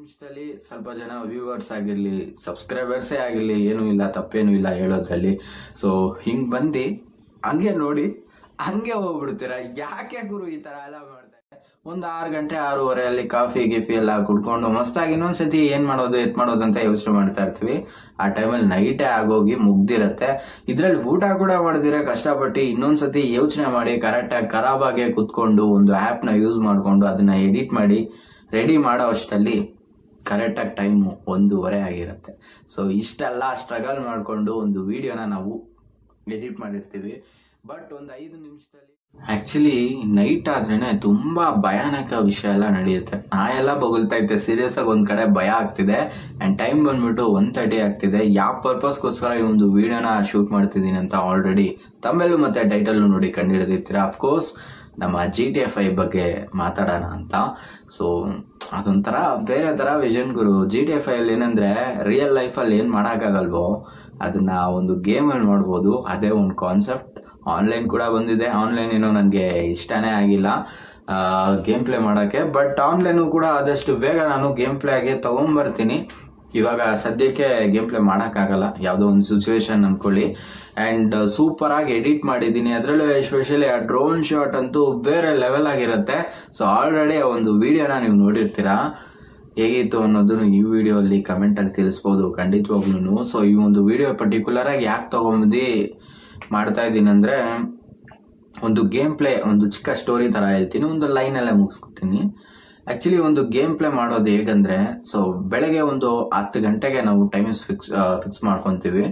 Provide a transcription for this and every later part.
ನಿಮಿಷದಲ್ಲಿ ಸ್ವಲ್ಪ ಜನ ವ್ಯೂವರ್ಸ್ ಆಗಿರಲಿ, ಸಬ್ಸ್ಕ್ರೈಬರ್ಸೇ ಆಗಿರಲಿ, ಏನೂ ಇಲ್ಲ, ತಪ್ಪೇನೂ ಇಲ್ಲ ಹೇಳೋದ್ರಲ್ಲಿ. ಸೊ ಹಿಂಗೆ ಬಂದು ಹಂಗೆ ನೋಡಿ ಹಂಗೆ ಹೋಗ್ಬಿಡ್ತೀರ. ಯಾಕೆ ಗುರು ಈ ಥರ ಎಲ್ಲ ಮಾಡ್ತಾರೆ? ಒಂದು 6 ಗಂಟೆ 6:30 ಅಲ್ಲಿ ಕಾಫಿ ಗಿಫಿ ಎಲ್ಲ ಕುಡ್ಕೊಂಡು ಮಸ್ತಾಗಿ ಇನ್ನೊಂದ್ಸತಿ ಏನ್ ಮಾಡೋದು ಎತ್ ಮಾಡೋದು ಅಂತ ಯೋಚನೆ ಮಾಡ್ತಾ ಇರ್ತೀವಿ. ಆ ಟೈಮಲ್ಲಿ ನೈಟೇ ಆಗೋಗಿ ಮುಗ್ದಿರತ್ತೆ. ಇದ್ರಲ್ಲಿ ಊಟ ಕೂಡ ಮಾಡಿದಿರ ಕಷ್ಟಪಟ್ಟು ಇನ್ನೊಂದ್ಸತಿ ಯೋಚನೆ ಮಾಡಿ ಕರೆಕ್ಟಾಗಿ ಖರಾಬಾಗೆ ಕುತ್ಕೊಂಡು ಒಂದು ಆ್ಯಪ್ನ ಯೂಸ್ ಮಾಡಿಕೊಂಡು ಅದನ್ನ ಎಡಿಟ್ ಮಾಡಿ ರೆಡಿ ಮಾಡೋ ಅಷ್ಟರಲ್ಲಿ ಕರೆಕ್ಟಾಗಿ ಟೈಮು 1:30 ಆಗಿರುತ್ತೆ. ಸೊ ಇಷ್ಟೆಲ್ಲ ಸ್ಟ್ರಗಲ್ ಮಾಡಿಕೊಂಡು ಒಂದು ವಿಡಿಯೋನ ನಾವು ಎಡಿಟ್ ಮಾಡಿರ್ತೀವಿ. ಬಟ್ ಒಂದು 5 ನಿಮಿಷದಲ್ಲಿ ಆಕ್ಚುಲಿ ನೈಟ್ ಆದ್ರೇನೆ ತುಂಬಾ ಭಯಾನಕ ವಿಷಯ ಎಲ್ಲ ನಡೆಯುತ್ತೆ. ಎಲ್ಲ ಬೊಗಳ್ತಾ ಇತ್ತೆ, ಸೀರಿಯಸ್ ಆಗಿ ಒಂದ್ ಕಡೆ ಭಯ ಆಗ್ತಿದೆ. ಅಂಡ್ ಟೈಮ್ ಬಂದ್ಬಿಟ್ಟು 1:30 ಆಗ್ತಿದೆ. ಯಾವ ಪರ್ಪಸ್ಗೋಸ್ಕರ ಈ ಒಂದು ವಿಡಿಯೋನ ಶೂಟ್ ಮಾಡ್ತಿದ್ದೀನಿ ಅಂತ ಆಲ್ರೆಡಿ ತಮ್ಮೆಲ್ಲೂ ಮತ್ತೆ ಟೈಟಲ್ ನೋಡಿ ಕಂಡುಹಿಡಿದಿರ್ತೀರಾ. ಅಫ್ಕೋರ್ಸ್ ನಮ್ಮ GTA 5 ಬಗ್ಗೆ ಮಾತಾಡೋಣ ಅಂತ. ಸೊ ಅದೊಂಥರ ಬೇರೆ ತರ ವಿಷನ್ ಗುರು. GTA 5 ಅಲ್ಲಿ ಏನಂದ್ರೆ ರಿಯಲ್ ಲೈಫಲ್ಲಿ ಏನ್ ಮಾಡೋಕ್ಕಾಗಲ್ವೋ ಅದನ್ನ ಒಂದು ಗೇಮಲ್ಲಿ ನೋಡ್ಬೋದು. ಅದೇ ಒಂದು ಕಾನ್ಸೆಪ್ಟ್. ಆನ್ಲೈನ್ ಕೂಡ ಬಂದಿದೆ. ಆನ್ಲೈನ್ ಏನೋ ನನಗೆ ಇಷ್ಟನೇ ಆಗಿಲ್ಲ ಗೇಮ್ ಪ್ಲೇ ಮಾಡೋಕ್ಕೆ. ಬಟ್ ಆನ್ಲೈನು ಕೂಡ ಆದಷ್ಟು ಬೇಗ ನಾನು ಗೇಮ್ ಪ್ಲೇ ಆಗಿ ತಗೊಂಡ್ಬರ್ತೀನಿ. ಇವಾಗ ಸದ್ಯಕ್ಕೆ ಗೇಮ್ ಪ್ಲೇ ಮಾಡೋಕ್ಕಾಗಲ್ಲ, ಯಾವುದೋ ಒಂದು ಸಿಚುವೇಶನ್ ಅನ್ಕೊಳ್ಳಿ. ಆ್ಯಂಡ್ ಸೂಪರ್ ಆಗಿ ಎಡಿಟ್ ಮಾಡಿದ್ದೀನಿ. ಅದರಲ್ಲೂ ಎಸ್ಪೆಷಲಿ ಆ ಡ್ರೋನ್ ಶಾಟ್ ಅಂತೂ ಬೇರೆ ಲೆವೆಲ್ ಆಗಿರುತ್ತೆ. ಸೊ ಆಲ್ರೆಡಿ ಒಂದು ವಿಡಿಯೋನ ನೀವು ನೋಡಿರ್ತೀರಾ. ಹೇಗಿತ್ತು ಅನ್ನೋದನ್ನು ಈ ವಿಡಿಯೋ ಅಲ್ಲಿ ಕಮೆಂಟ್ ಅಲ್ಲಿ ತಿಳಿಸ್ಬೋದು ಖಂಡಿತವಾಗ್ಲೂ. ಸೊ ಈ ಒಂದು ವಿಡಿಯೋ ಪರ್ಟಿಕ್ಯುಲರ್ ಆಗಿ ಯಾಕೆ ತಗೊಂಬಂದು ಮಾಡ್ತಾ ಇದ್ದೀನಿ ಅಂದ್ರೆ, ಒಂದು ಗೇಮ್ ಪ್ಲೇ, ಒಂದು ಚಿಕ್ಕ ಸ್ಟೋರಿ ತರ ಹೇಳ್ತೀನಿ, ಒಂದು ಲೈನ್ ಅಲ್ಲೇ ಮುಗಿಸ್ಕೊತೀನಿ. ಆಕ್ಚುಲಿ ಒಂದು ಗೇಮ್ ಪ್ಲೇ ಮಾಡೋದು ಹೇಗಂದ್ರೆ, ಸೊ ಬೆಳಗ್ಗೆ ಒಂದು 10 ಗಂಟೆಗೆ ನಾವು ಟೈಮಿಂಗ್ಸ್ ಫಿಕ್ಸ್ ಮಾಡ್ಕೊಂತೀವಿ.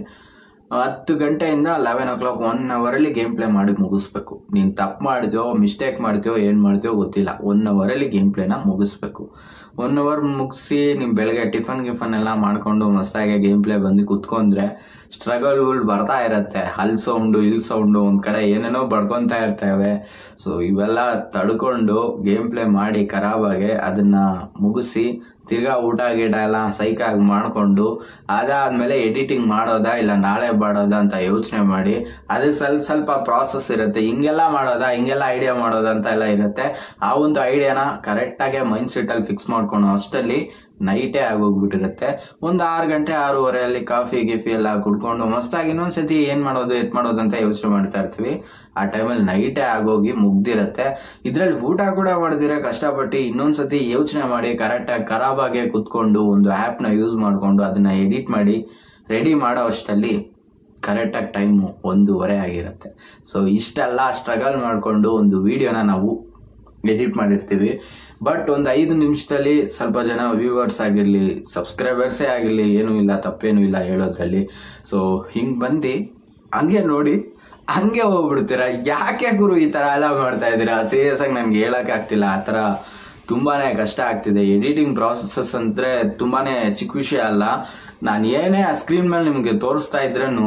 10 ಗಂಟೆಯಿಂದ 11 o'clock 1 hour ಅಲ್ಲಿ ಗೇಮ್ ಪ್ಲೇ ಮಾಡಿ ಮುಗಿಸ್ಬೇಕು. ನೀನ್ ತಪ್ಪು ಮಾಡ್ತೀವೋ ಮಿಸ್ಟೇಕ್ ಮಾಡ್ತೀವೋ ಏನ್ ಮಾಡ್ತೀವೋ ಗೊತ್ತಿಲ್ಲ, 1 hour ಅಲ್ಲಿ ಗೇಮ್ ಪ್ಲೇನ ಮುಗಿಸ್ಬೇಕು. 1 hour ಮುಗಿಸಿ ನಿಮ್ ಬೆಳಗ್ಗೆ ಟಿಫನ್ ಎಲ್ಲ ಮಾಡ್ಕೊಂಡು ಮಸ್ತಾಗಿ ಗೇಮ್ ಪ್ಲೇ ಬಂದು ಕುತ್ಕೊಂಡ್ರೆ ಸ್ಟ್ರಗಲ್ಗಳು ಬರ್ತಾ ಇರತ್ತೆ. ಹಲ್ ಸೌಂಡು ಇಲ್ ಸೌಂಡು ಒಂದ್ ಕಡೆ ಏನೇನೋ ಬಡ್ಕೊಂತಾ ಇರ್ತೇವೆ. ಸೊ ಇವೆಲ್ಲ ತಡ್ಕೊಂಡು ಗೇಮ್ ಪ್ಲೇ ಮಾಡಿ ಖರಾಬಾಗೆ ಅದನ್ನ ಮುಗಿಸಿ ತಿರ್ಗಾ ಊಟ ಗೀಟ ಎಲ್ಲ ಸೈಕಾಗಿ ಮಾಡ್ಕೊಂಡು ಅದಾದ್ಮೇಲೆ ಎಡಿಟಿಂಗ್ ಮಾಡೋದಾ ಇಲ್ಲ ನಾಳೆ ಮಾಡೋದಾ ಅಂತ ಯೋಚನೆ ಮಾಡಿ ಅದಕ್ಕೆ ಸ್ವಲ್ಪ ಪ್ರಾಸೆಸ್ ಇರುತ್ತೆ. ಹಿಂಗೆಲ್ಲ ಮಾಡೋದಾ, ಹಿಂಗೆಲ್ಲ ಐಡಿಯಾ ಮಾಡೋದಾ ಅಂತ ಎಲ್ಲ ಇರುತ್ತೆ. ಆ ಒಂದು ಐಡಿಯಾನ ಕರೆಕ್ಟ್ ಆಗಿ ಮೈಂಡ್ ಸೆಟ್ ಅಲ್ಲಿ ಫಿಕ್ಸ್ ಮಾಡ್ಕೊಂಡು ಅಷ್ಟಲ್ಲಿ ನೈಟೇ ಆಗೋಗ್ಬಿಟ್ಟಿರುತ್ತೆ. ಒಂದು 6 ಗಂಟೆ 6:30 ಅಲ್ಲಿ ಕಾಫಿ ಗಿಫಿ ಎಲ್ಲ ಕುಡ್ಕೊಂಡು ಮಸ್ತಾಗಿ ಇನ್ನೊಂದ್ಸತಿ ಏನ್ ಮಾಡೋದು ಎತ್ ಮಾಡೋದು ಅಂತ ಯೋಚನೆ ಮಾಡ್ತಾ ಇರ್ತೀವಿ. ಆ ಟೈಮಲ್ಲಿ ನೈಟೇ ಆಗೋಗಿ ಮುಗ್ದಿರತ್ತೆ. ಇದ್ರಲ್ಲಿ ಊಟ ಕೂಡ ಮಾಡಿದಿರ ಕಷ್ಟಪಟ್ಟು ಇನ್ನೊಂದ್ಸತಿ ಯೋಚನೆ ಮಾಡಿ ಕರೆಕ್ಟಾಗಿ ಖರಾಬಾಗೆ ಕುತ್ಕೊಂಡು ಒಂದು ಆ್ಯಪ್ನ ಯೂಸ್ ಮಾಡಿಕೊಂಡು ಅದನ್ನ ಎಡಿಟ್ ಮಾಡಿ ರೆಡಿ ಮಾಡೋ ಅಷ್ಟರಲ್ಲಿ ಕರೆಕ್ಟಾಗಿ ಟೈಮು 1:30 ಆಗಿರುತ್ತೆ. ಸೊ ಇಷ್ಟೆಲ್ಲ ಸ್ಟ್ರಗಲ್ ಮಾಡಿಕೊಂಡು ಒಂದು ವಿಡಿಯೋನ ನಾವು ಎಡಿಟ್ ಮಾಡಿರ್ತೀವಿ. ಬಟ್ ಒಂದು 5 ನಿಮಿಷದಲ್ಲಿ ಸ್ವಲ್ಪ ಜನ ವ್ಯೂವರ್ಸ್ ಆಗಿರಲಿ, ಸಬ್ಸ್ಕ್ರೈಬರ್ಸೇ ಆಗಿರಲಿ, ಏನೂ ಇಲ್ಲ, ತಪ್ಪೇನೂ ಇಲ್ಲ ಹೇಳೋದ್ರಲ್ಲಿ. ಸೊ ಹಿಂಗೆ ಬಂದು ಹಂಗೆ ನೋಡಿ ಹಂಗೆ ಹೋಗ್ಬಿಡ್ತೀರ. ಯಾಕೆ ಗುರು ಈ ಥರ ಎಲ್ಲ ಮಾಡ್ತಾ ಇದ್ದೀರಾ? ಸೀರಿಯಸ್ ಆಗಿ ನನಗೆ ಹೇಳೋಕ್ಕಾಗ್ತಿಲ್ಲ. ಆ ಥರ ತುಂಬಾನೇ ಕಷ್ಟ ಆಗ್ತಿದೆ. ಎಡಿಟಿಂಗ್ ಪ್ರಾಸೆಸಸ್ ಅಂದ್ರೆ ತುಂಬಾನೇ ಚಿಕ್ಕ ವಿಷಯ ಅಲ್ಲ. ನಾನು ಏನೇ ಆ ಸ್ಕ್ರೀನ್ ಮೇಲೆ ನಿಮ್ಗೆ ತೋರಿಸ್ತಾ ಇದ್ರೂ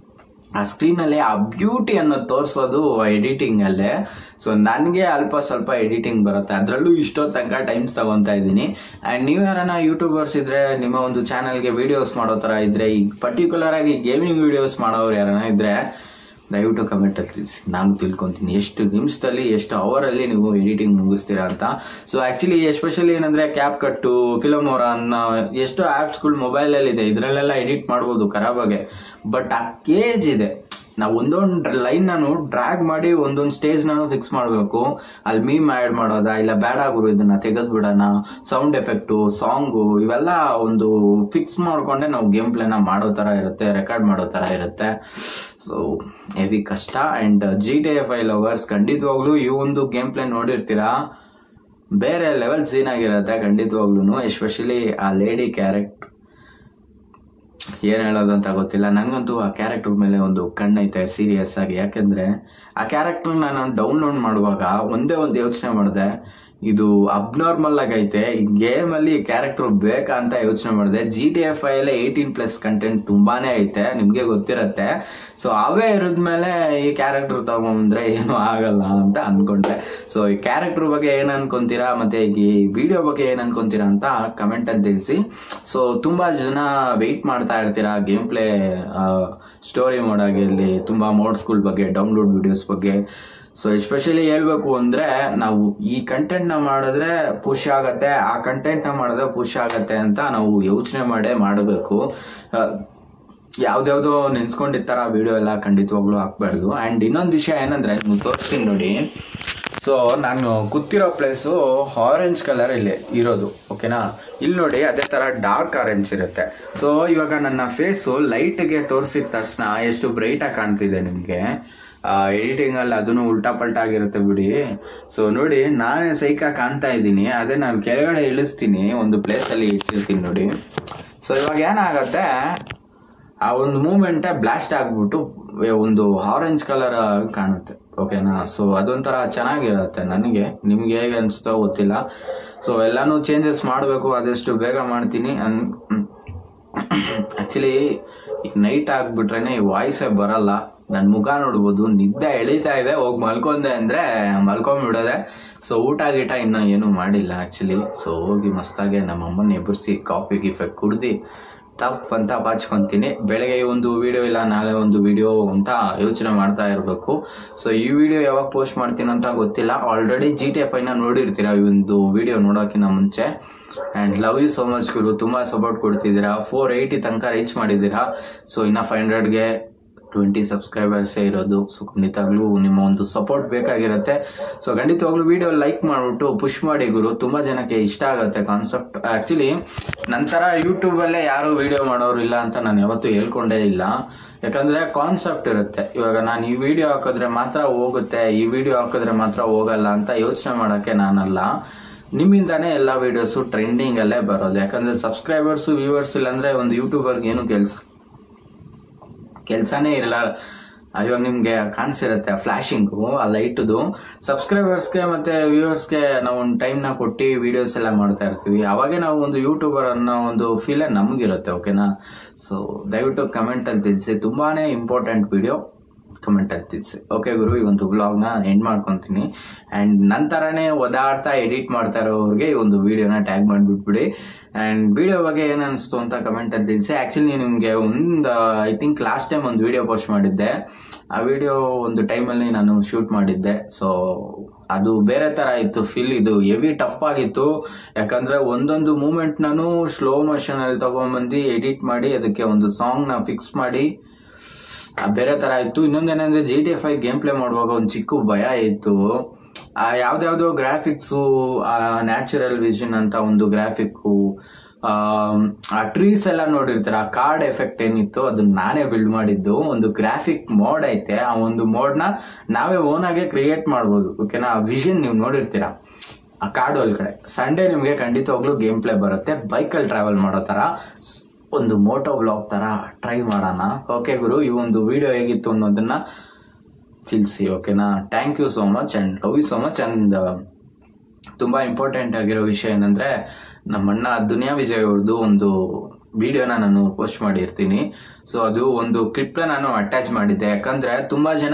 ಆ ಸ್ಕ್ರೀನ್ ಅಲ್ಲಿ ಆ ಬ್ಯೂಟಿ ಅನ್ನೋದು ತೋರಿಸೋದು ಎಡಿಟಿಂಗ್ ಅಲ್ಲೇ. ಸೊ ನನಗೆ ಅಲ್ಪ ಸ್ವಲ್ಪ ಎಡಿಟಿಂಗ್ ಬರುತ್ತೆ, ಅದರಲ್ಲೂ ಇಷ್ಟೊತ್ತು ತನಕ ಟೈಮ್ಸ್ ತಗೊಂತಾ ಇದ್ದೀನಿ. ಅಂಡ್ ನೀವು ಯಾರನ್ನ ಯೂಟ್ಯೂಬರ್ಸ್ ಇದ್ರೆ, ನಿಮ್ಮ ಒಂದು ಚಾನಲ್ಗೆ ವಿಡಿಯೋಸ್ ಮಾಡೋ ತರ ಇದ್ರೆ, ಈ ಪರ್ಟಿಕ್ಯುಲರ್ ಆಗಿ ಗೇಮಿಂಗ್ ವಿಡಿಯೋಸ್ ಮಾಡೋರು ಯಾರನ್ನ ಇದ್ರೆ ದಯವಿಟ್ಟು ಕಮೆಂಟ್ ಅಲ್ಲಿ ತಿಳಿಸಿ. ನಾನು ತಿಳ್ಕೊಂತೀನಿ ಎಷ್ಟು ನಿಮಿಷದಲ್ಲಿ ಎಷ್ಟು ಅವರಲ್ಲಿ ನೀವು ಎಡಿಟಿಂಗ್ ಮುಗಿಸ್ತೀರಾ ಅಂತ. ಸೊ ಆಕ್ಚುಲಿ ಎಸ್ಪೆಷಲಿ ಏನಂದ್ರೆ ಕ್ಯಾಪ್ ಕಟ್ಟು, ಫಿಲಮೋರಾ ಅನ್ನೋ ಎಷ್ಟೋ ಆಪ್ಸ್ಗಳು ಮೊಬೈಲ್ ಅಲ್ಲಿ ಇದೆ, ಇದರಲ್ಲೆಲ್ಲ ಎಡಿಟ್ ಮಾಡ್ಬೋದು ಖರಾಬಾಗೆ. ಬಟ್ ಆ ಕೇಜ್ ಇದೆ. ನಾವು ಒಂದೊಂದು ಲೈನ್ ನಾನು ಡ್ರ್ಯಾಗ್ ಮಾಡಿ ಒಂದೊಂದು ಸ್ಟೇಜ್ ನಾನು ಫಿಕ್ಸ್ ಮಾಡಬೇಕು. ಅಲ್ಲಿ ಮೀಮ್ ಆ್ಯಡ್ ಮಾಡೋದಾ ಇಲ್ಲ ಬೇಡ ಗುರು ಇದನ್ನ ತೆಗೆದು ಬಿಡೋಣ, ಸೌಂಡ್ ಎಫೆಕ್ಟು, ಸಾಂಗು ಇವೆಲ್ಲ ಒಂದು ಫಿಕ್ಸ್ ಮಾಡ್ಕೊಂಡೆ ನಾವು ಗೇಮ್ ಪ್ಲೇನ ಮಾಡೋ ತರ ಇರುತ್ತೆ, ರೆಕಾರ್ಡ್ ಮಾಡೋ ತರ ಇರುತ್ತೆ. ಸೊ ಹೆವಿ ಕಷ್ಟ. ಅಂಡ್ GTA 5 ಲವರ್ಸ್ ಖಂಡಿತವಾಗ್ಲೂ ಈ ಒಂದು ಗೇಮ್ ಪ್ಲೇ ನೋಡಿರ್ತೀರಾ, ಬೇರೆ ಲೆವೆಲ್ ಸೀನ್ ಆಗಿರುತ್ತೆ ಖಂಡಿತವಾಗ್ಲೂ. ಎಸ್ಪೆಷಲಿ ಆ ಲೇಡಿ ಕ್ಯಾರೆಕ್ಟರ್ ಏನ್ ಹೇಳೋದು ಅಂತ ಗೊತ್ತಿಲ್ಲ. ನನಗಂತೂ ಆ ಕ್ಯಾರೆಕ್ಟರ್ ಮೇಲೆ ಒಂದು ಕಣ್ಣೈತೆ ಸೀರಿಯಸ್ ಆಗಿ. ಯಾಕೆಂದ್ರೆ ಆ ಕ್ಯಾರೆಕ್ಟರ್ ನಾನು ಡೌನ್ಲೋಡ್ ಮಾಡುವಾಗ ಒಂದೇ ಒಂದು ಯೋಚನೆ ಮಾಡಿದೆ, ಇದು ಅಬ್ನಾರ್ಮಲ್ ಆಗೈತೆ, ಈ ಗೇಮ್ ಅಲ್ಲಿ ಕ್ಯಾರೆಕ್ಟರ್ ಬೇಕಾ ಅಂತ ಯೋಚನೆ ಮಾಡಿದೆ. GTA 5 ಅಲ್ಲಿ 18+ ಕಂಟೆಂಟ್ ತುಂಬಾನೇ ಐತೆ, ನಿಮ್ಗೆ ಗೊತ್ತಿರತ್ತೆ. ಸೊ ಅವೇ ಇರೋದ್ಮೇಲೆ ಈ ಕ್ಯಾರೆಕ್ಟರ್ ತಗೊಂಡ್ರೆ ಏನು ಆಗಲ್ಲ ಅಂತ ಅನ್ಕೊಂಡೆ. ಸೊ ಈ ಕ್ಯಾರೆಕ್ಟರ್ ಬಗ್ಗೆ ಏನ್ ಅನ್ಕೊಂತೀರಾ ಮತ್ತೆ ಈ ವಿಡಿಯೋ ಬಗ್ಗೆ ಏನ್ ಅನ್ಕೊಂತೀರಾ ಅಂತ ಕಮೆಂಟ್ ಅಲ್ಲಿ ತಿಳಿಸಿ. ಸೊ ತುಂಬಾ ಜನ ವೆಯ್ಟ್ ಮಾಡ್ತಾ ಇರ್ತೀರಾ ಗೇಮ್ ಪ್ಲೇ ಸ್ಟೋರಿ ಮೋಡ್ ಆಗಿರ್ಲಿ, ತುಂಬಾ ಮೋಡ್ಸ್ಗಳ ಬಗ್ಗೆ, ಡೌನ್ಲೋಡ್ ವಿಡಿಯೋಸ್ ಬಗ್ಗೆ. ಸೊ ಎಸ್ಪೆಷಲಿ ಹೇಳ್ಬೇಕು ಅಂದ್ರೆ ನಾವು ಈ ಕಂಟೆಂಟ್ ನ ಮಾಡಿದ್ರೆ ಪುಷ್ ಆಗತ್ತೆ, ಆ ಕಂಟೆಂಟ್ ನ ಮಾಡಿದ್ರೆ ಪುಷ್ ಆಗತ್ತೆ ಅಂತ ನಾವು ಯೋಚನೆ ಮಾಡಬೇಕು. ಯಾವ್ದಾವ್ದೋ ನೆನ್ಸ್ಕೊಂಡಿರ್ತಾರ ವಿಡಿಯೋ ಎಲ್ಲ ಖಂಡಿತವಾಗ್ಲೂ ಹಾಕ್ಬಾರ್ದು. ಅಂಡ್ ಇನ್ನೊಂದು ವಿಷಯ ಏನಂದ್ರೆ ನೀವು ತೋರಿಸ್ತೀನಿ ನೋಡಿ. ಸೊ ನಾನು ಕೂತಿರೋ ಪ್ಲೇಸು ಆರೆಂಜ್ ಕಲರ್ ಇಲ್ಲಿ ಇರೋದು, ಓಕೆನಾ. ಇಲ್ಲಿ ನೋಡಿ ಅದೇ ತರ ಡಾರ್ಕ್ ಆರೆಂಜ್ ಇರುತ್ತೆ. ಸೊ ಇವಾಗ ನನ್ನ ಫೇಸು ಲೈಟ್ಗೆ ತೋರಿಸಿದ ತಕ್ಷಣ ಎಷ್ಟು ಬ್ರೈಟ್ ಆಗಿ ಕಾಣ್ತಿದೆ ನಿಮ್ಗೆ. ಎಡಿಟಿಂಗ್ ಅಲ್ಲಿ ಅದನ್ನು ಉಲ್ಟಾ ಪಲ್ಟಾ ಆಗಿರುತ್ತೆ ಬಿಡಿ. ಸೊ ನೋಡಿ ನಾನೇ ಸೈಕಾ ಕಾಣ್ತಾ ಇದ್ದೀನಿ, ಅದೇ ನಾನು ಕೆಳಗಡೆ ಇಳಿಸ್ತೀನಿ, ಒಂದು ಪ್ಲೇಸ್ ಅಲ್ಲಿ ಇಟ್ಟಿರ್ತೀನಿ ನೋಡಿ. ಸೊ ಇವಾಗ ಏನಾಗತ್ತೆ, ಆ ಒಂದು ಮೂಮೆಂಟ್ ಬ್ಲಾಸ್ಟ್ ಆಗ್ಬಿಟ್ಟು ಒಂದು ಆರೆಂಜ್ ಕಲರ್ ಕಾಣುತ್ತೆ, ಓಕೆನಾ. ಸೊ ಅದೊಂಥರ ಚೆನ್ನಾಗಿರುತ್ತೆ ನನಗೆ, ನಿಮ್ಗೆ ಹೇಗೆ ಅನ್ಸ್ತೋ ಗೊತ್ತಿಲ್ಲ. ಸೊ ಎಲ್ಲಾನು ಚೇಂಜಸ್ ಮಾಡಬೇಕು, ಆದಷ್ಟು ಬೇಗ ಮಾಡ್ತೀನಿ. ಆಕ್ಚುಲಿ ನೈಟ್ ಆಗ್ಬಿಟ್ರೇನೆ ಈ ವಾಯ್ಸೇ ಬರಲ್ಲ, ನನ್ನ ಮುಖ ನೋಡ್ಬೋದು, ನಿದ್ದೆ ಎಳಿತಾ ಇದೆ, ಹೋಗಿ ಮಲ್ಕೊಂಡೆ ಅಂದ್ರೆ ಮಲ್ಕೊಂಡ್ಬಿಡೋದೆ. ಸೊ ಊಟ ಗೀಟ ಇನ್ನೂ ಏನು ಮಾಡಿಲ್ಲ ಆಕ್ಚುಲಿ. ಸೊ ಹೋಗಿ ಮಸ್ತಾಗೆ ನಮ್ಮ ಅಮ್ಮನ ಎಬ್ಬರಿಸಿ ಕಾಫಿ ಗಿಫೆ ಕುಡ್ದು ತಪ್ ಅಂತ ಪಾಚ್ಕೊಂತೀನಿ. ಬೆಳಗ್ಗೆ ಒಂದು ವಿಡಿಯೋ ಇಲ್ಲ ನಾಳೆ ಒಂದು ವಿಡಿಯೋ ಅಂತ ಯೋಚನೆ ಮಾಡ್ತಾ ಇರಬೇಕು. ಸೊ ಈ ವಿಡಿಯೋ ಯಾವಾಗ ಪೋಸ್ಟ್ ಮಾಡ್ತೀನಿ ಅಂತ ಗೊತ್ತಿಲ್ಲ. ಆಲ್ರೆಡಿ GTA5 ನೋಡಿರ್ತೀರಾ ಈ ಒಂದು ವಿಡಿಯೋ ನೋಡೋಕ್ಕಿಂತ ಮುಂಚೆ. And love you so much ಗುರು, ತುಂಬಾ ಸಪೋರ್ಟ್ ಕೊಡ್ತಿದ್ದೀರಾ. 480 ತನಕ ರೀಚ್ ಮಾಡಿದ್ದೀರಾ. ಸೊ ಇನ್ನ 500ಗೆ 20 ಸಬ್ಸ್ಕ್ರೈಬರ್ಸೇ ಇರೋದು. ಸೊ ಖಂಡಿತವಾಗ್ಲೂ ನಿಮ್ಮ ಒಂದು ಸಪೋರ್ಟ್ ಬೇಕಾಗಿರುತ್ತೆ. ಸೊ ಖಂಡಿತವಾಗ್ಲೂ ವಿಡಿಯೋ ಲೈಕ್ ಮಾಡ್ಬಿಟ್ಟು ಪುಷ್ ಮಾಡಿ ಗುರು, ತುಂಬಾ ಜನಕ್ಕೆ ಇಷ್ಟ ಆಗುತ್ತೆ ಕಾನ್ಸೆಪ್ಟ್. ಆಕ್ಚುಲಿ ನಂತರ ಯೂಟ್ಯೂಬ್ ಅಲ್ಲೇ ಯಾರು ವಿಡಿಯೋ ಮಾಡೋರು ಇಲ್ಲ ಅಂತ ನಾನು ಯಾವತ್ತೂ ಹೇಳ್ಕೊಂಡೇ ಇಲ್ಲ. ಯಾಕಂದ್ರೆ ಕಾನ್ಸೆಪ್ಟ್ ಇರುತ್ತೆ. ಇವಾಗ ನಾನು ಈ ವಿಡಿಯೋ ಹಾಕಿದ್ರೆ ಮಾತ್ರ ಹೋಗುತ್ತೆ, ಈ ವಿಡಿಯೋ ಹಾಕಿದ್ರೆ ಮಾತ್ರ ಹೋಗಲ್ಲ ಅಂತ ಯೋಚನೆ ಮಾಡಕ್ಕೆ ನಾನಲ್ಲ. ನಿಮ್ಮಿಂದಾನೇ ಎಲ್ಲ ವಿಡಿಯೋಸು ಟ್ರೆಂಡಿಂಗ್ ಅಲ್ಲೇ ಬರೋದು. ಯಾಕಂದ್ರೆ ಸಬ್ಸ್ಕ್ರೈಬರ್ಸ್ ವ್ಯೂವರ್ಸ್ ಇಲ್ಲಾಂದ್ರೆ ಒಂದು ಯೂಟ್ಯೂಬರ್ಗೆ ಏನು ಕೆಲಸನೇ ಇರಲ್ಲ. ಇವಾಗ ನಿಮ್ಗೆ ಕಾಣಿಸಿರುತ್ತೆ ಫ್ಲಾಶಿಂಗು, ಆ ಲೈಟ್ದು. ಸಬ್ಸ್ಕ್ರೈಬರ್ಸ್ಗೆ ಮತ್ತೆ ವ್ಯೂವರ್ಸ್ಗೆ ನಾವು ಒಂದು ಟೈಮ್ನ ಕೊಟ್ಟು ವಿಡಿಯೋಸ್ ಎಲ್ಲ ಮಾಡ್ತಾ ಇರ್ತೀವಿ. ಅವಾಗೆ ನಾವು ಒಂದು ಯೂಟ್ಯೂಬರ್ ಅನ್ನೋ ಒಂದು ಫೀಲೇ ನಮಗಿರುತ್ತೆ, ಓಕೆನಾ. ಸೊ ದಯವಿಟ್ಟು ಕಮೆಂಟ್ ಅಲ್ಲಿ ತಿಳಿಸಿ, ತುಂಬಾನೇ ಇಂಪಾರ್ಟೆಂಟ್ ವಿಡಿಯೋ, ಕಮೆಂಟ್ ಅಲ್ಲಿ ತಿಳಿಸಿ. ಓಕೆ ಗುರು, ಈ ಒಂದು ವ್ಲಾಗ್ನ ಎಂಡ್ ಮಾಡ್ಕೊತೀನಿ. ಅಂಡ್ ನಂತರನೇ ಓದಾಡ್ತಾ ಎಡಿಟ್ ಮಾಡ್ತಾ ಇರೋರಿಗೆ ಈ ಒಂದು ವಿಡಿಯೋನ ಟ್ಯಾಗ್ ಮಾಡಿಬಿಟ್ಬಿಡಿ. ಅಂಡ್ ವಿಡಿಯೋ ಬಗ್ಗೆ ಏನ್ ಅನಿಸ್ತು ಅಂತ ಕಮೆಂಟ್ ಅಲ್ಲಿ ತಿಳಿಸಿ. ಆಕ್ಚುಲಿ ನಿಮ್ಗೆ ಐ ಥಿಂಕ್ ಲಾಸ್ಟ್ ಟೈಮ್ ಒಂದು ವಿಡಿಯೋ ಪೋಸ್ಟ್ ಮಾಡಿದ್ದೆ. ಆ ವಿಡಿಯೋ ಒಂದು ಟೈಮಲ್ಲಿ ನಾನು ಶೂಟ್ ಮಾಡಿದ್ದೆ. ಸೊ ಅದು ಬೇರೆ ತರ ಇತ್ತು ಫೀಲ್. ಇದು ಹೆವಿ ಟಫ್ ಆಗಿತ್ತು, ಯಾಕಂದ್ರೆ ಒಂದೊಂದು ಮೂಮೆಂಟ್ ನಾನು ಸ್ಲೋ ಮೋಷನ್ ಅಲ್ಲಿ ತಗೊಂಡ್ಬಂದು ಎಡಿಟ್ ಮಾಡಿ ಅದಕ್ಕೆ ಒಂದು ಸಾಂಗ್ ನ ಫಿಕ್ಸ್ ಮಾಡಿ ಬೇರೆ ತರ ಇತ್ತು. ಇನ್ನೊಂದೇನಂದ್ರೆ GTA5 ಗೇಮ್ ಪ್ಲೇ ಮಾಡುವಾಗ ಒಂದು ಚಿಕ್ಕ ಭಯ ಇತ್ತು. ಯಾವ್ದಾವ್ದೋ ಗ್ರಾಫಿಕ್ಸು, ನ್ಯಾಚುರಲ್ ವಿಷನ್ ಅಂತ ಒಂದು ಗ್ರಾಫಿಕ್ಕು, ಆ ಟ್ರೀಸ್ ಎಲ್ಲ ನೋಡಿರ್ತಾರೆ, ಆ ಕಾರ್ಡ್ ಎಫೆಕ್ಟ್ ಏನಿತ್ತು ಅದನ್ನ ನಾನೇ ಬಿಲ್ಡ್ ಮಾಡಿದ್ದು. ಒಂದು ಗ್ರಾಫಿಕ್ ಮೋಡ್ ಐತೆ, ಆ ಒಂದು ಮೋಡ್ ನ ನಾವೇ ಓನ್ ಆಗಿ ಕ್ರಿಯೇಟ್ ಮಾಡ್ಬೋದು, ಓಕೆನಾ. ಆ ವಿಷನ್ ನೀವು ನೋಡಿರ್ತೀರಾ ಆ ಕಾರ್ಡ್ ಒಳಗಡೆ. ಸಂಡೇ ನಿಮ್ಗೆ ಖಂಡಿತವಾಗ್ಲೂ ಗೇಮ್ ಪ್ಲೇ ಬರುತ್ತೆ, ಬೈಕಲ್ಲಿ ಟ್ರಾವೆಲ್ ಮಾಡೋ ತರ, ಒಂದು ಮೋಟೋ ವ್ಲಾಗ್ ತರ ಟ್ರೈ ಮಾಡೋಣ. ಓಕೆ ಗುರು, ಈ ಒಂದು ವಿಡಿಯೋ ಹೇಗಿತ್ತು ಅನ್ನೋದನ್ನ ತಿಳಿಸಿ, ಓಕೆನಾ. Thank you so much and love you so much. And ತುಂಬಾ ಇಂಪಾರ್ಟೆಂಟ್ ಆಗಿರೋ ವಿಷಯ ಏನಂದ್ರೆ, ನಮ್ಮಣ್ಣ ದುನಿಯಾ ವಿಜಯ್ ಅವ್ರದ್ದು ಒಂದು ವಿಡಿಯೋನ ನಾನು ಪೋಸ್ಟ್ ಮಾಡಿರ್ತೀನಿ. ಸೊ ಅದು ಒಂದು ಕ್ಲಿಪ್ ನಾನು ಅಟ್ಯಾಚ್ ಮಾಡಿದ್ದೆ. ಯಾಕಂದ್ರೆ ತುಂಬಾ ಜನ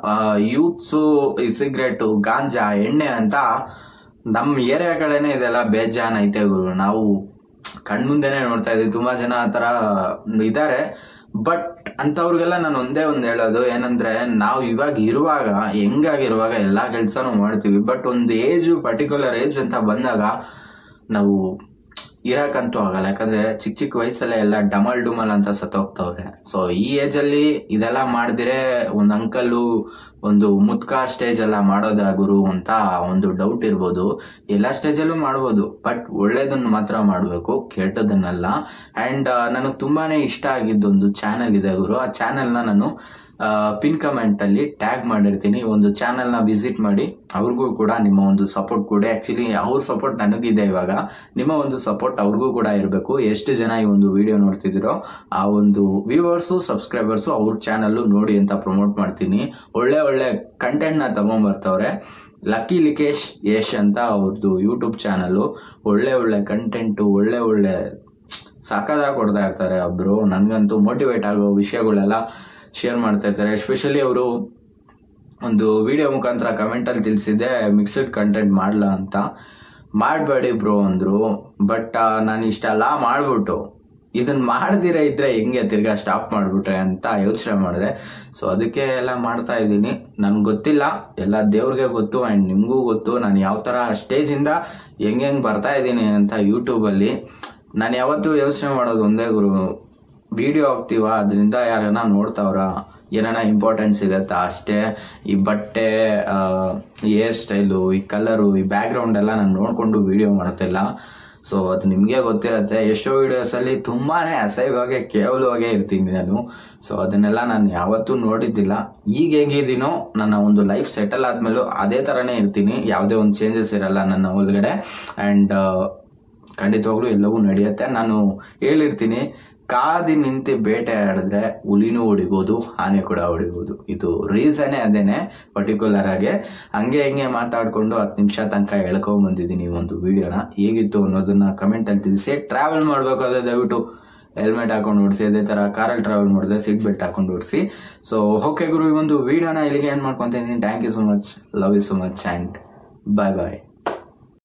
ಯೂತ್ಸು ಈ ಸಿಗರೇಟು, ಗಾಂಜಾ, ಎಣ್ಣೆ ಅಂತ ನಮ್ಮ ಏರಿಯಾ ಕಡೆನೆ ಇದೆಲ್ಲ ಬೇಜಾನ್ ಐತೆ ಗುರು. ನಾವು ಕಣ್ಮುಂದೆನೆ ನೋಡ್ತಾ ಇದೀವಿ, ತುಂಬಾ ಜನ ಆ ತರ ಇದಾರೆ. ಬಟ್ ಅಂತವ್ರಿಗೆಲ್ಲ ನಾನು ಒಂದೇ ಒಂದು ಹೇಳೋದು ಏನಂದ್ರೆ, ನಾವು ಇವಾಗ ಇರುವಾಗ ಹೆಂಗಾಗಿರುವಾಗ ಎಲ್ಲಾ ಕೆಲ್ಸನೂ ಮಾಡ್ತೀವಿ. ಬಟ್ ಒಂದು ಪರ್ಟಿಕ್ಯುಲರ್ ಏಜ್ ಅಂತ ಬಂದಾಗ ನಾವು ಇರಕ್ಕಂತೂ ಆಗಲ್ಲ. ಯಾಕಂದ್ರೆ ಚಿಕ್ಕ ಚಿಕ್ಕ ವಯಸ್ಸಲ್ಲೇ ಎಲ್ಲ ಡಮಲ್ ಡುಮಲ್ ಅಂತ ಸತ್ತೋಗ್ತವ್ರೆ. ಸೊ ಈ ಏಜ್ ಅಲ್ಲಿ ಇದೆಲ್ಲ ಮಾಡಿದ್ರೆ ಒಂದು ಅಂಕಲ್ಲು ಒಂದು ಮುತ್ಕ ಸ್ಟೇಜ್ ಎಲ್ಲ ಮಾಡೋದ ಗುರು ಅಂತ ಒಂದು ಡೌಟ್ ಇರ್ಬೋದು. ಎಲ್ಲಾ ಸ್ಟೇಜ್ ಅಲ್ಲೂ ಮಾಡ್ಬೋದು, ಬಟ್ ಒಳ್ಳೇದನ್ನ ಮಾತ್ರ ಮಾಡ್ಬೇಕು, ಕೆಟ್ಟದನ್ನೆಲ್ಲ. ಅಂಡ್ ನನಗೆ ತುಂಬಾನೇ ಇಷ್ಟ ಆಗಿದ್ದೊಂದು ಚಾನೆಲ್ ಇದೆ ಗುರು. ಆ ಚಾನೆಲ್ ನಾನು ಪಿನ್ ಕಮೆಂಟ್ ಅಲ್ಲಿ ಟ್ಯಾಗ್ ಮಾಡಿರ್ತೀನಿ. ಒಂದು ಚಾನೆಲ್ ನ ವಿಸಿಟ್ ಮಾಡಿ, ಅವ್ರಿಗೂ ಕೂಡ ನಿಮ್ಮ ಒಂದು ಸಪೋರ್ಟ್ ಕೊಡಿ. ಆಕ್ಚುಲಿ ಅವ್ರ ಸಪೋರ್ಟ್ ನನಗಿದೆ, ಇವಾಗ ನಿಮ್ಮ ಒಂದು ಸಪೋರ್ಟ್ ಅವ್ರಿಗೂ ಕೂಡ ಇರಬೇಕು. ಎಷ್ಟು ಜನ ಈ ಒಂದು ವಿಡಿಯೋ ನೋಡ್ತಿದ್ದೀರೋ ಆ ಒಂದು ವ್ಯೂವರ್ಸು, ಸಬ್ಸ್ಕ್ರೈಬರ್ಸು ಅವ್ರ ಚಾನಲ್ ನೋಡಿ ಅಂತ ಪ್ರಮೋಟ್ ಮಾಡ್ತೀನಿ. ಒಳ್ಳೆ ಒಳ್ಳೆ ಕಂಟೆಂಟ್ ನ ತಗೊಂಡ್ಬರ್ತವ್ರೆ. ಲಕ್ಕಿ ಲಿಕೇಶ್ ಯಶ್ ಅಂತ ಅವ್ರದ್ದು ಯೂಟ್ಯೂಬ್ ಚಾನಲ್. ಒಳ್ಳೆ ಒಳ್ಳೆ ಕಂಟೆಂಟು, ಒಳ್ಳೆ ಒಳ್ಳೆ ಸಾಕಾದಾಗ ಕೊಡ್ತಾ ಇರ್ತಾರೆ ಒಬ್ರು. ನನ್ಗಂತೂ ಮೋಟಿವೇಟ್ ಆಗೋ ವಿಷಯಗಳೆಲ್ಲ ಶೇರ್ ಮಾಡ್ತಾ ಇರ್ತಾರೆ. ಎಸ್ಪೆಷಲಿ ಅವರು ಒಂದು ವಿಡಿಯೋ ಮುಖಾಂತರ ಕಮೆಂಟ್ ಅಲ್ಲಿ ತಿಳಿಸಿದ್ದೆ, ಮಿಕ್ಸ್ಡ್ ಕಂಟೆಂಟ್ ಮಾಡ್ಲಾ ಅಂತ. ಮಾಡಬೇಡಿ ಬ್ರೋ ಅಂದ್ರು. ಬಟ್ ನಾನು ಇಷ್ಟೆಲ್ಲ ಮಾಡ್ಬಿಟ್ಟು ಇದನ್ನ ಮಾಡದಿರ ಇದ್ರೆ ಹೆಂಗೆ ತಿರ್ಗಾ ಸ್ಟಾಪ್ ಮಾಡಿಬಿಟ್ರೆ ಅಂತ ಯೋಚನೆ ಮಾಡಿದೆ. ಸೊ ಅದಕ್ಕೆ ಎಲ್ಲ ಮಾಡ್ತಾ ಇದ್ದೀನಿ. ನನ್ಗೆ ಗೊತ್ತಿಲ್ಲ, ಎಲ್ಲ ದೇವ್ರಿಗೆ ಗೊತ್ತು ಆ್ಯಂಡ್ ನಿಮಗೂ ಗೊತ್ತು ನಾನು ಯಾವ ಥರ ಸ್ಟೇಜಿಂದ ಹೆಂಗೆ ಬರ್ತಾ ಇದ್ದೀನಿ ಅಂತ. ಯೂಟ್ಯೂಬಲ್ಲಿ ನಾನು ಯಾವತ್ತೂ ಯೋಚನೆ ಮಾಡೋದು ಒಂದೇ ಗುರು, ವಿಡಿಯೋ ಹಾಕ್ತೀವ ಅದರಿಂದ ಯಾರನ್ನ ನೋಡ್ತಾವ್ರ, ಏನಾನ ಇಂಪಾರ್ಟೆನ್ಸ್ ಸಿಗತ್ತಾ ಅಷ್ಟೇ. ಈ ಬಟ್ಟೆ, ಹೇರ್ ಸ್ಟೈಲು, ಈ ಕಲರು, ಈ ಬ್ಯಾಕ್ಗ್ರೌಂಡ್ ಎಲ್ಲ ನಾನು ನೋಡಿಕೊಂಡು ವಿಡಿಯೋ ಮಾಡ್ತಿಲ್ಲ. ಸೊ ಅದು ನಿಮಗೆ ಗೊತ್ತಿರತ್ತೆ. ಎಷ್ಟೋ ವಿಡಿಯೋಸಲ್ಲಿ ತುಂಬಾ ಅಸಹ್ಯವಾಗಿ ಕೇವಲವಾಗೇ ಇರ್ತೀನಿ ನಾನು. ಸೊ ಅದನ್ನೆಲ್ಲ ನಾನು ಯಾವತ್ತೂ ನೋಡಿದ್ದಿಲ್ಲ. ಈಗ ಹೇಗಿದ್ದೀನೋ ನನ್ನ ಒಂದು ಲೈಫ್ ಸೆಟಲ್ ಆದ್ಮೇಲೂ ಅದೇ ಥರನೇ ಇರ್ತೀನಿ, ಯಾವುದೇ ಒಂದು ಚೇಂಜಸ್ ಇರಲ್ಲ ನನ್ನ ಒಳಗಡೆ. ಆ್ಯಂಡ್ ಖಂಡಿತವಾಗ್ಲೂ ಎಲ್ಲವೂ ನಡೆಯುತ್ತೆ. ನಾನು ಹೇಳಿರ್ತೀನಿ, ಕಾದಿ ನಿಂತು ಬೇಟೆ ಆಡಿದ್ರೆ ಹುಲಿನೂ ಹೊಡಿಬೋದು, ಆನೆ ಕೂಡ ಹೊಡಿಬೋದು. ಇದು ರೀಸನ್ನೇ ಅದೇನೆ ಪರ್ಟಿಕ್ಯುಲರ್ ಆಗಿ. ಹಂಗೆ ಮಾತಾಡ್ಕೊಂಡು 10 ನಿಮಿಷ ತನಕ ಎಳ್ಕೊಂಡ್ ಬಂದಿದ್ದೀನಿ ಈ ಒಂದು ವಿಡಿಯೋನ. ಹೇಗಿತ್ತು ಅನ್ನೋದನ್ನ ಕಮೆಂಟಲ್ಲಿ ತಿಳಿಸಿ. ಟ್ರಾವೆಲ್ ಮಾಡಬೇಕಾದ್ರೆ ದಯವಿಟ್ಟು ಹೆಲ್ಮೆಟ್ ಹಾಕೊಂಡು ಓಡಿಸಿ, ಅದೇ ಥರ ಕಾರಲ್ಲಿ ಟ್ರಾವೆಲ್ ಮಾಡಿದ್ರೆ ಸೀಟ್ ಬೆಲ್ಟ್ ಹಾಕೊಂಡು ಓಡಿಸಿ. ಸೊ ಓಕೆ ಗುರು, ಈ ಒಂದು ವಿಡಿಯೋನ ಇಲ್ಲಿಗೆ ಏನು ಮಾಡ್ಕೊತೀನಿ. Thank you so much, love you so much and bye bye.